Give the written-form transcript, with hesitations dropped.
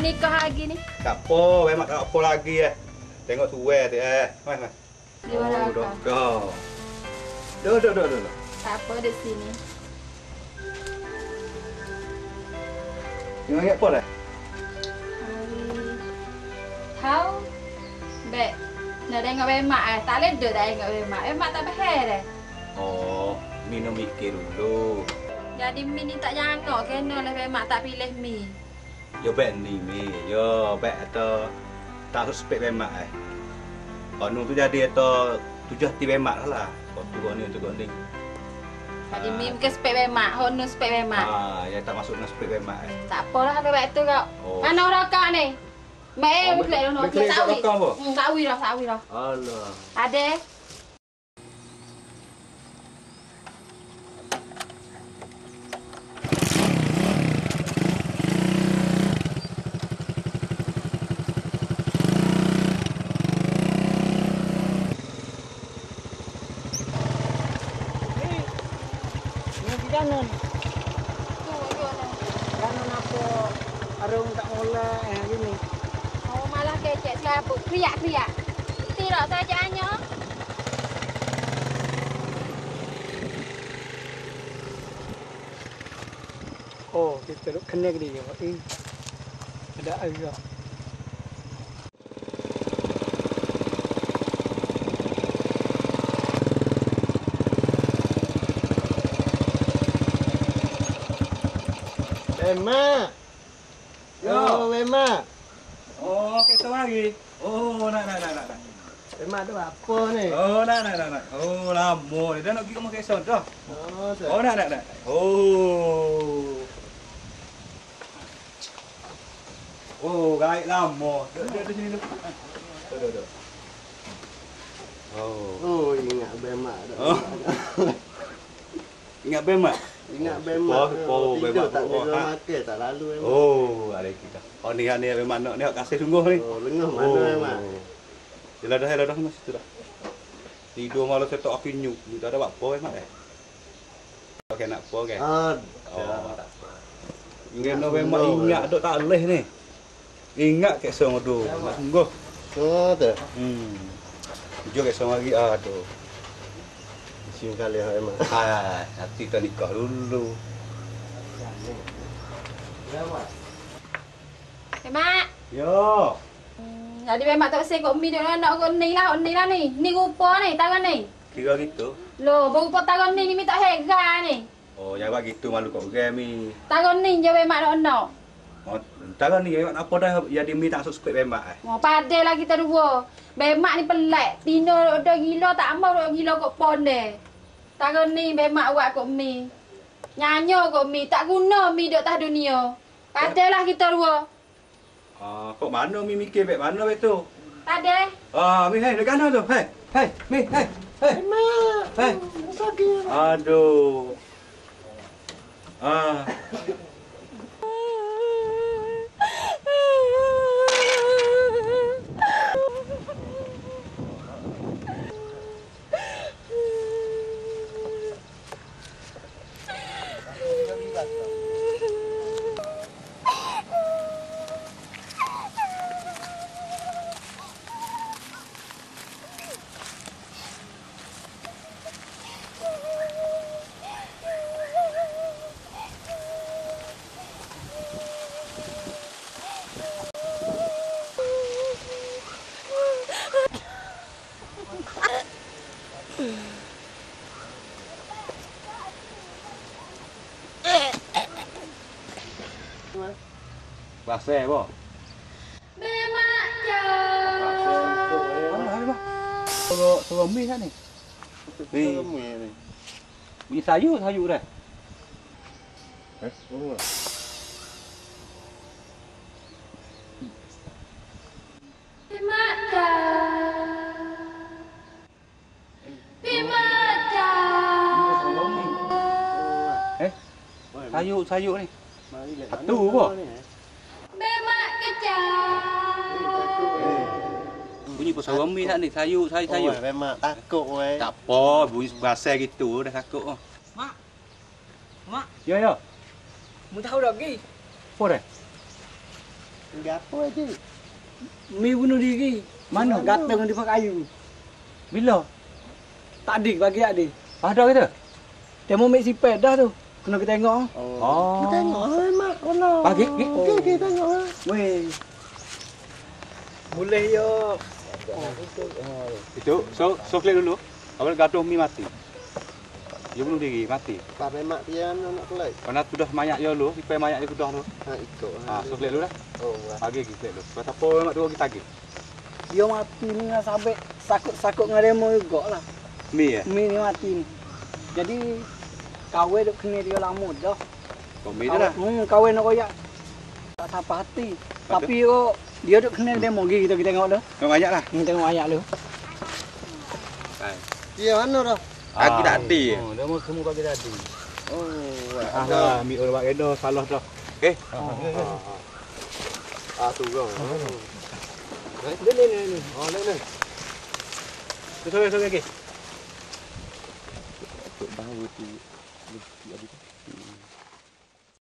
nikah lagi nih. Tak apa, memang tak apa lagi ya. Tengok tuwe tu Mas. Di mana kau? Duduk. Tak apa di sini. Yang ingat apa dah? Tahu? Bek. Nak tengok bemak tak ledek dah tengok bemak. Bemak tak behar dah. Oh, minum mikir dulu. Jadi mi ni tak jangok kena lah bemak tak pilih mi. Yo bet ni mi. Yo bet atau tak suspek bemak Anu tu jadi atau tujuh hati bemak lah. Kau tu ni. Jadi mi ke spek bemak, hono spek bemak. Ya tak masuk nak spek bemak Tak apalah kata baik tu kau. Oh. Mana orang kau ni? Mek buklek dono. Sawi. Sawi dah. Allah. Ada. Kanan. Kanan apa? Arung tak molek gini. Oh malah kecek serabut. Kriak. Tidak saja hanya. Oh, kita kena dia. Ada agak. Mak. Yo, Mak. Oh, kesel lagi. Oh, nak. Mak tu apa ni? Oh, nak. Oh, lama ni. Dah nak pergi rumah kesel dah. Oh, Oh, nak. Oh. Oh, gaib lama. Duduk sini dulu. Duduk. Oh, ingat bemak dah. Oh. Ingat bemak? Ingat bemak. Oh, tidur bemak. tak tidur makan tak lalu bemak. Oh, ada kita. Oh, ni bemak nak ni kasih sungguh ni. Oh, lengah mana bemak? Jelah dah mas tu dah. Tidur malam saya tak nyuk. Ni tak ada apa bemak Okey nak apa ke? Ah. Oh, tak apa. Ingat bemak ingat dok tak leh ni. Ingat ke song tu. Sungguh. Oh, tu. Jom ke song lagi aduh. Cium kali bemak. Nanti kita nikah dulu. Bemak. Yo. Jadi bemak tak usah kok mi dak nak kok ni lah ni. Ni rupa ni tangan ni. Kira gitu. Loh, berupa tangan ni mi tak hega ni. Oh, jangan gitu malu kok gami. Tangan ni je bemak nak. Oh, tangan ni bemak apa dah jadi mi tak masuk spek bemak Mau padai lah kita dua. Bemak ni pelik. Tino dah gila tak mau dah gila kok pon deh. Tangan ni bemak buat kok mi. Nyanyo kok mi tak guna mi dok tah dunia. Padai lah kita dua. Kok mana mi mikir bek mana bek tu? Padai. Mi dekat mana tu? Mi, Bemak. Sakit. Aduh. Basah apa? Bemak je. Suruh mi kan ni? Mi. Mi sayur dah. Bemak je. Bemak je. Sayur ni. Satu apa? Bemak kejap. Bunyi pasal mi tak ni? Sayur. Oh, bemak takut weh. Tak apa, bunyi basah gitu dah takut. Mak, Ya. mu tahu dah pergi. Apa dah? Gapo aja. Mi bunuh diri. Mana? Gantung di kayu. Bila? Tadi pagi tadi. Ada kita? Dia mau make sipet dah tu. Kena kita tengok. Oh. Kita tengok mak kono. Pagi? Okey tengok. Weh. Boleh yo. Itu, so clear dulu. Awal gaduh mi mati. Dia bunuh diri, mati. Pak mak dia nak kelai. Karena sudah mayat dia dulu, supaya mayat dia sudah dulu. Ha ikut. So clear dulu dah. Oh. Pagi kita dulu. Sebab apa mak tu kita lagi? Dia mati ni dengan sampai sakut-sakut dengan demo juga lah. Mi ya? Mi ni mati ni. Jadi kawin duk kena dia lama dah. Kau mi tu lah. Kawin nak koyak. Tak sampai hati. Tapi kok dia duk kena demo pergi kita tengok dah. Kau banyak lah. Kita tengok ayat lu. Dia mana dah? Pagi tadi. Oh, dia mau semua pagi tadi. Oh. Mi orang edo salah dah. Okey. Tu kau. Ni. Oh, ni. Sorry. Bahu tu.